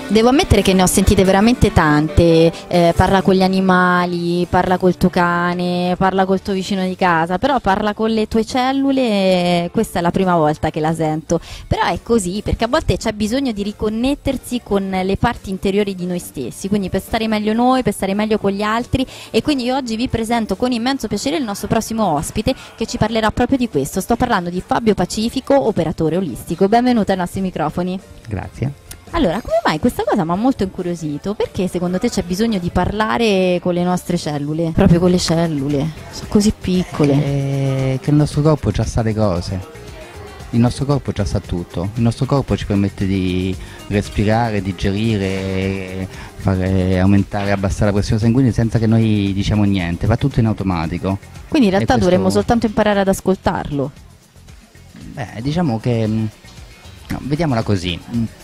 Devo ammettere che ne ho sentite veramente tante, parla con gli animali, parla col tuo cane, parla col tuo vicino di casa, però parla con le tue cellule, questa è la prima volta che la sento. Però è così, perché a volte c'è bisogno di riconnettersi con le parti interiori di noi stessi, quindi per stare meglio noi, per stare meglio con gli altri, e quindi oggi vi presento con immenso piacere il nostro prossimo ospite che ci parlerà proprio di questo. Sto parlando di Fabio Pacifico, operatore olistico. Benvenuto ai nostri microfoni. Grazie. Allora, come mai questa cosa mi ha molto incuriosito? Perché secondo te c'è bisogno di parlare con le nostre cellule? Proprio con le cellule? Sono così piccole. Che il nostro corpo già sa le cose. Il nostro corpo già sa tutto. Il nostro corpo ci permette di respirare, digerire, fare aumentare e abbassare la pressione sanguigna senza che noi diciamo niente. Va tutto in automatico. Quindi in realtà questo... dovremmo soltanto imparare ad ascoltarlo. Beh, diciamo che... no, vediamola così.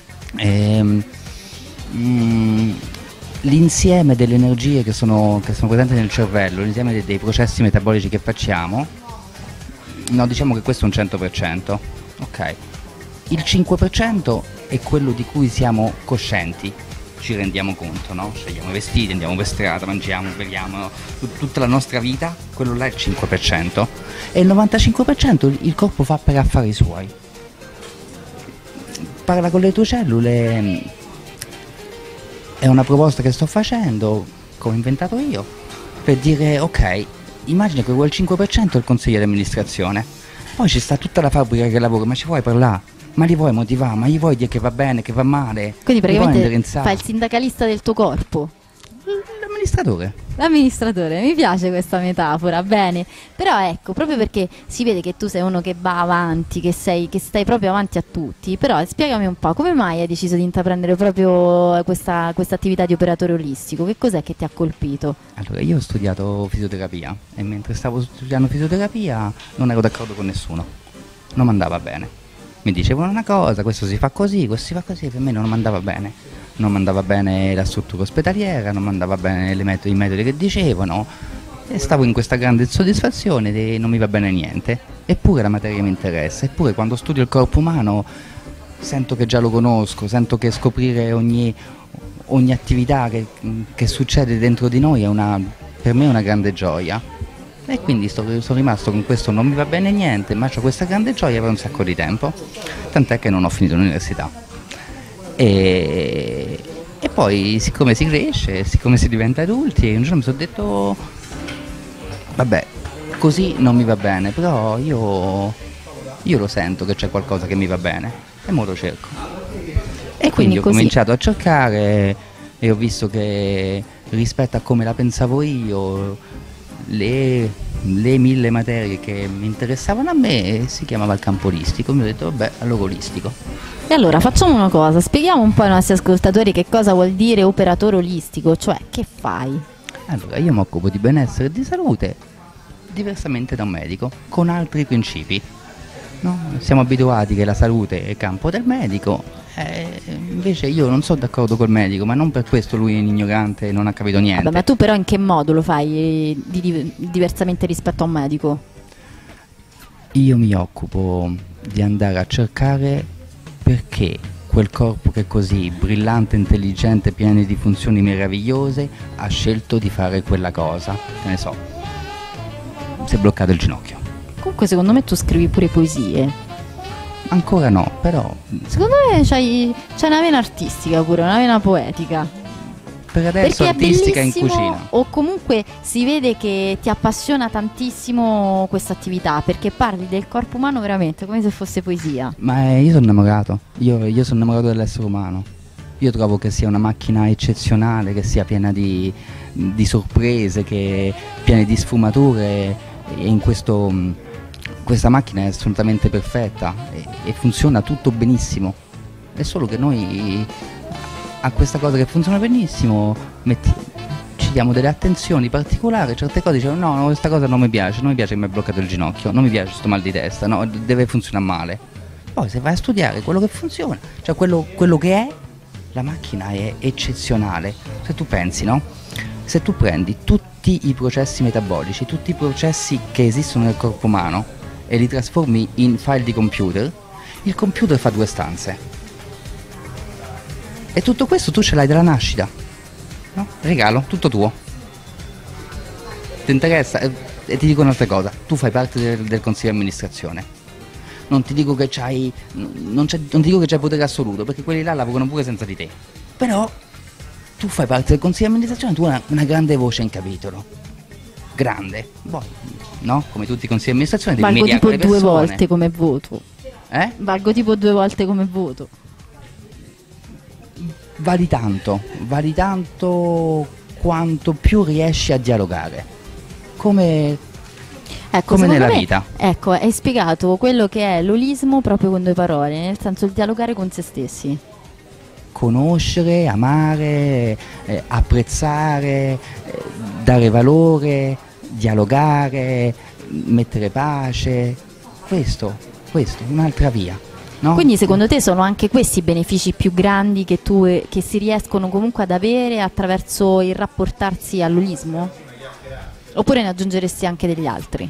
L'insieme delle energie che sono presenti nel cervello, l'insieme dei processi metabolici che facciamo, no, diciamo che questo è un 100%, ok? Il 5% è quello di cui siamo coscienti, ci rendiamo conto, no? Scegliamo i vestiti, andiamo per strada, mangiamo, beviamo, tutta la nostra vita, quello là è il 5%, e il 95% il corpo fa per affari suoi. Parla con le tue cellule, è una proposta che sto facendo, che ho inventato io, per dire ok, immagina che quel 5% è il consiglio di amministrazione, poi ci sta tutta la fabbrica che lavora, ma ci vuoi parlare? Ma li vuoi motivare? Ma gli vuoi dire che va bene, che va male? Quindi praticamente fai il sindacalista del tuo corpo. L'amministratore. L'amministratore, mi piace questa metafora, bene. Però ecco, proprio perché si vede che tu sei uno che va avanti, che stai proprio avanti a tutti, però spiegami un po', come mai hai deciso di intraprendere proprio questa attività di operatore olistico? Che cos'è che ti ha colpito? Allora, io ho studiato fisioterapia e mentre stavo studiando fisioterapia non ero d'accordo con nessuno, non mi andava bene. Mi dicevano una cosa, questo si fa così, questo si fa così, per me non mi andava bene. Non mi andava bene la struttura ospedaliera, non mi andava bene i metodi che dicevano, e stavo in questa grande insoddisfazione di non mi va bene niente. Eppure la materia mi interessa, eppure quando studio il corpo umano sento che già lo conosco, sento che scoprire ogni attività che succede dentro di noi per me è una grande gioia. E quindi sono rimasto con questo non mi va bene niente, ma ho questa grande gioia per un sacco di tempo, tant'è che non ho finito l'università. E poi siccome si cresce, siccome si diventa adulti, un giorno mi sono detto vabbè, così non mi va bene, però io lo sento che c'è qualcosa che mi va bene e mo lo cerco. E quindi ho cominciato a cercare e ho visto che rispetto a come la pensavo io, le 1000 materie che mi interessavano a me si chiamava il campo olistico. Mi ho detto vabbè, allora olistico. E allora facciamo una cosa, spieghiamo un po' ai nostri ascoltatori che cosa vuol dire operatore olistico, cioè che fai? Allora, io mi occupo di benessere e di salute diversamente da un medico, con altri principi, no? Siamo abituati che la salute è il campo del medico, invece io non sono d'accordo col medico, ma non per questo lui è un ignorante e non ha capito niente. Vabbè, ma tu però in che modo lo fai diversamente rispetto a un medico? Io mi occupo di andare a cercare perché quel corpo che è così brillante, intelligente, pieno di funzioni meravigliose ha scelto di fare quella cosa. Che ne so, si è bloccato il ginocchio. Comunque secondo me tu scrivi pure poesie. Ancora no, però secondo me c'hai una vena artistica pure, una vena poetica. Per adesso perché artistica in cucina. O comunque si vede che ti appassiona tantissimo questa attività, perché parli del corpo umano veramente come se fosse poesia. Ma io sono innamorato, io sono innamorato dell'essere umano. Io trovo che sia una macchina eccezionale, che sia piena di sorprese, piena di sfumature, e questa macchina è assolutamente perfetta e funziona tutto benissimo. È solo che noi a questa cosa che funziona benissimo ci diamo delle attenzioni particolari, certe cose diciamo no, questa cosa non mi piace che mi è bloccato il ginocchio, non mi piace sto mal di testa, no, deve funzionare male. Poi se vai a studiare quello che funziona, cioè quello che è, la macchina è eccezionale. Se tu pensi, no? Se tu prendi tutti i processi metabolici, tutti i processi che esistono nel corpo umano e li trasformi in file di computer, il computer fa 2 stanze. E tutto questo tu ce l'hai dalla nascita, no? Regalo, tutto tuo. Ti interessa? E ti dico un'altra cosa, tu fai parte del consiglio di amministrazione. Non ti dico che c'hai non ti dico che c'hai potere assoluto, perché quelli là lavorano pure senza di te. Però tu fai parte del consiglio di amministrazione, tu hai una grande voce in capitolo. Grande. Poi, no? Come tutti i consigli di amministrazione devi Valgo mediare tipo con le persone. 2 volte come voto. Valgo tipo 2 volte come voto. Vali tanto quanto più riesci a dialogare. Come nella vita. Ecco, hai spiegato quello che è l'olismo proprio con 2 parole, nel senso il dialogare con se stessi. Conoscere, amare, apprezzare, dare valore, dialogare, mettere pace. Questo, un'altra via. No? Quindi secondo te sono anche questi i benefici più grandi che si riescono comunque ad avere attraverso il rapportarsi all'olismo? Oppure ne aggiungeresti anche degli altri?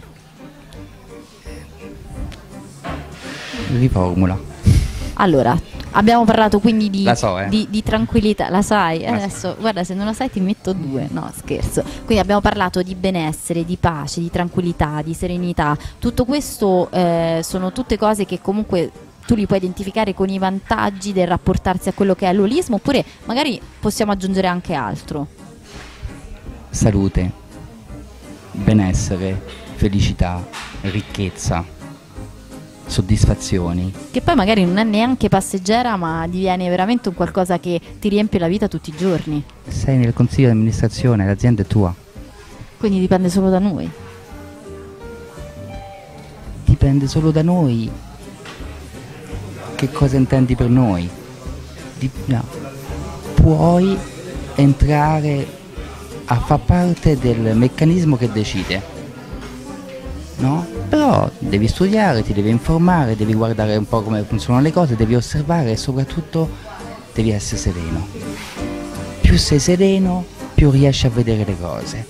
Riformula. Allora, abbiamo parlato quindi La so, di tranquillità, la sai? La Adesso, so. guarda, se non la sai ti metto 2, no scherzo. Quindi abbiamo parlato di benessere, di pace, di tranquillità, di serenità. Tutto questo sono tutte cose che comunque tu li puoi identificare con i vantaggi del rapportarsi a quello che è l'olismo, oppure magari possiamo aggiungere anche altro. Salute, benessere, felicità, ricchezza, soddisfazioni. Che poi magari non è neanche passeggera, ma diviene veramente un qualcosa che ti riempie la vita tutti i giorni. Sei nel consiglio di amministrazione, l'azienda è tua. Quindi dipende solo da noi. Dipende solo da noi. Che cosa intendi per noi? No. Puoi entrare a far parte del meccanismo che decide, no? Però devi studiare, ti devi informare, devi guardare un po' come funzionano le cose, devi osservare e soprattutto devi essere sereno. Più sei sereno, più riesci a vedere le cose.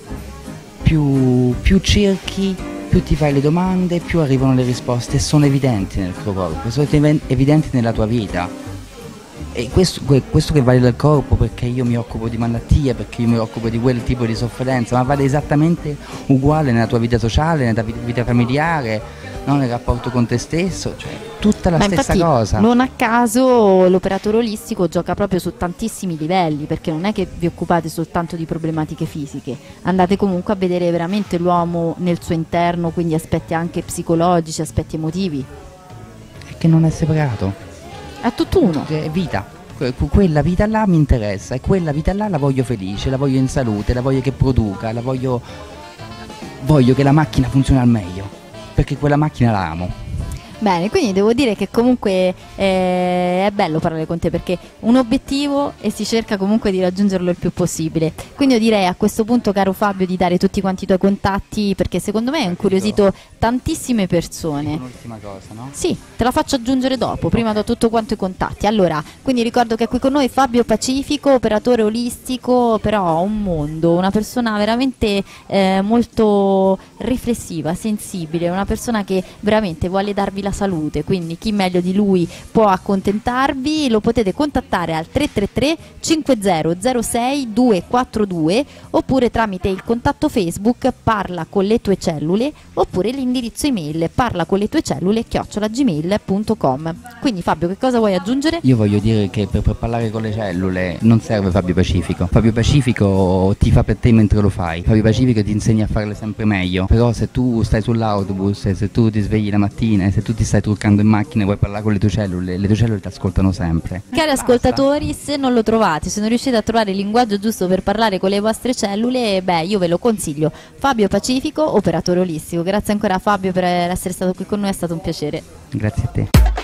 Più cerchi, più ti fai le domande, più arrivano le risposte e sono evidenti nel tuo corpo, sono evidenti nella tua vita. E questo che vale del corpo, perché io mi occupo di malattie, perché io mi occupo di quel tipo di sofferenza, ma vale esattamente uguale nella tua vita sociale, nella tua vita familiare, no? Nel rapporto con te stesso, cioè tutta la stessa infatti, cosa. Non a caso l'operatore olistico gioca proprio su tantissimi livelli, perché non è che vi occupate soltanto di problematiche fisiche, andate comunque a vedere veramente l'uomo nel suo interno, quindi aspetti anche psicologici, aspetti emotivi. È che non è separato. È tutt'uno. È vita. Quella vita là mi interessa e quella vita là la voglio felice, la voglio in salute, la voglio che produca, voglio che la macchina funzioni al meglio, perché quella macchina la amo. Bene, quindi devo dire che comunque è bello parlare con te, perché un obiettivo e si cerca comunque di raggiungerlo il più possibile. Quindi io direi a questo punto, caro Fabio, di dare tutti quanti i tuoi contatti, perché secondo me hai incuriosito tantissime persone. Un'ultima cosa, no? Sì, te la faccio aggiungere dopo, prima do tutto quanto i contatti. Allora, quindi ricordo che è qui con noi Fabio Pacifico, operatore olistico, però un mondo, una persona veramente molto riflessiva, sensibile, una persona che veramente vuole darvi la salute, quindi chi meglio di lui può accontentarvi. Lo potete contattare al 333 5006 242 oppure tramite il contatto Facebook Parla con le tue cellule, oppure l'indirizzo email parlacolletue_cellule@gmail.com. Quindi Fabio, che cosa vuoi aggiungere? Io voglio dire che per parlare con le cellule non serve Fabio Pacifico. Fabio Pacifico ti fa per te mentre lo fai. Fabio Pacifico ti insegna a farle sempre meglio. Però se tu stai sull'autobus, se tu ti svegli la mattina, se tu ti stai truccando in macchina e vuoi parlare con le tue cellule ti ascoltano sempre. Cari ascoltatori, se non lo trovate, se non riuscite a trovare il linguaggio giusto per parlare con le vostre cellule, beh, io ve lo consiglio. Fabio Pacifico, operatore olistico. Grazie ancora Fabio per essere stato qui con noi, è stato un piacere. Grazie a te.